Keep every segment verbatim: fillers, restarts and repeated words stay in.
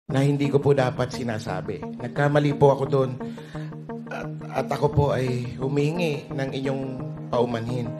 na hindi ko po dapat sinasabi. Nagkamali po ako doon at, at ako po ay humingi ng inyong paumanhin.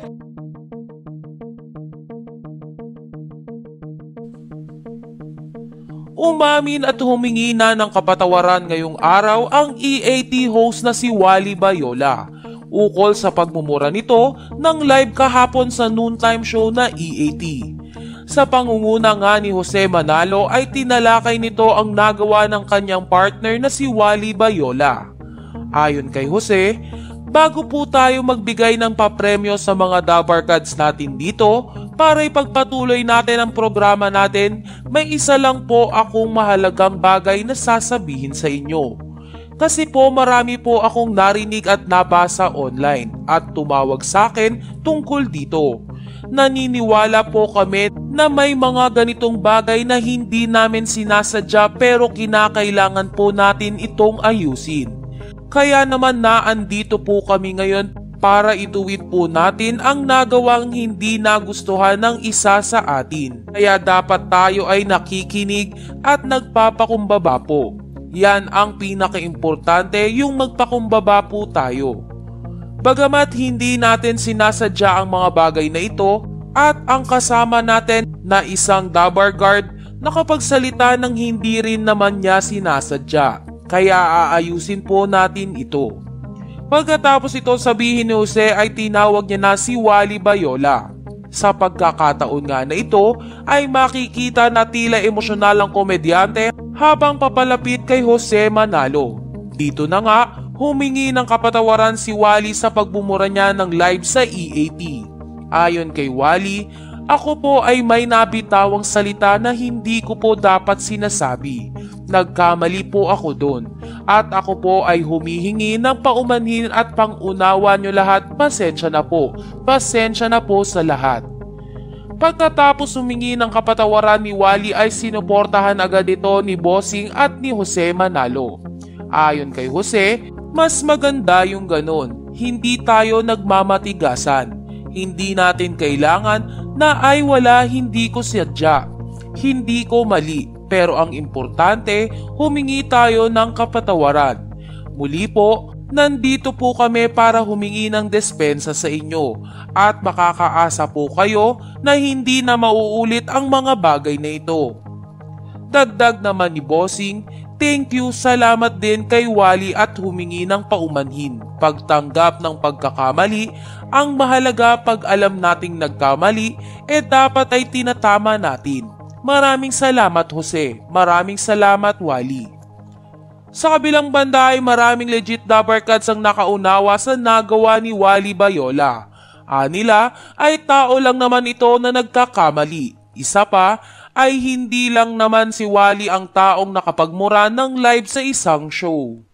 Umamin at humingi na ng kapatawaran ngayong araw ang E A T host na si Wally Bayola ukol sa pagmumura nito ng live kahapon sa noontime show na E A T. Sa pangunguna nga ni Jose Manalo ay tinalakay nito ang nagawa ng kanyang partner na si Wally Bayola. Ayon kay Jose, bago po tayo magbigay ng papremyo sa mga Dabarkads natin dito para ipagpatuloy natin ang programa natin, may isa lang po akong mahalagang bagay na sasabihin sa inyo. Kasi po marami po akong narinig at nabasa online at tumawag sa akin tungkol dito. Naniniwala po kami na may mga ganitong bagay na hindi namin sinasadya pero kinakailangan po natin itong ayusin. Kaya naman naandito po kami ngayon para ituwid po natin ang nagawang hindi nagustuhan ng isa sa atin. Kaya dapat tayo ay nakikinig at nagpapakumbaba po. Yan ang pinakaimportante, yung magpakumbaba po tayo. Bagamat hindi natin sinasadya ang mga bagay na ito at ang kasama natin na isang Dabar Guard nakapagsalita ng hindi rin naman niya sinasadya. Kaya aayusin po natin ito. Pagkatapos ito sabihin ni Jose ay tinawag niya na si Wally Bayola. Sa pagkakataon nga na ito ay makikita na tila emosyonal ang komedyante habang papalapit kay Jose Manalo. Dito na nga humingi ng kapatawaran si Wally sa pagbumura niya ng live sa E A T. Ayon kay Wally, ako po ay may nabitawang salita na hindi ko po dapat sinasabi. Nagkamali po ako doon at ako po ay humihingi ng paumanhin at pangunawa nyo lahat. Pasensya na po, pasensya na po sa lahat. Pagkatapos humingi ng kapatawaran ni Wally ay sinuportahan agad ito ni Bossing at ni Jose Manalo. Ayon kay Jose, mas maganda yung ganon, hindi tayo nagmamatigasan. Hindi natin kailangan na ay wala, hindi ko sadya, hindi ko mali. Pero ang importante, humingi tayo ng kapatawaran. Muli po, nandito po kami para humingi ng despensa sa inyo at makakaasa po kayo na hindi na mauulit ang mga bagay na ito. Dagdag naman ni Bossing, thank you, salamat din kay Wally at humingi ng paumanhin. Pagtanggap ng pagkakamali, ang mahalaga pag alam nating nagkamali, eh dapat ay tinatama natin. Maraming salamat Jose, maraming salamat Wally. Sa kabilang banda ay maraming legit Dabarkads ang nakaunawa sa nagawa ni Wally Bayola. Anila ay tao lang naman ito na nagkakamali. Isa pa ay hindi lang naman si Wally ang taong nakapagmura ng live sa isang show.